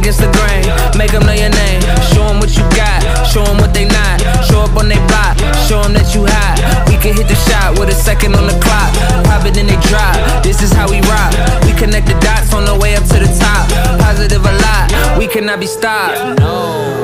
against the grain. Make them know your name. Show them what you got. Show them what they not. Show up on they block. Show them that you hot. We can hit the shot with a second on the clock. Pop it and they drop. This is how we rock. We connect the dots on the way up to the top. Positive a lot. We cannot be stopped. No.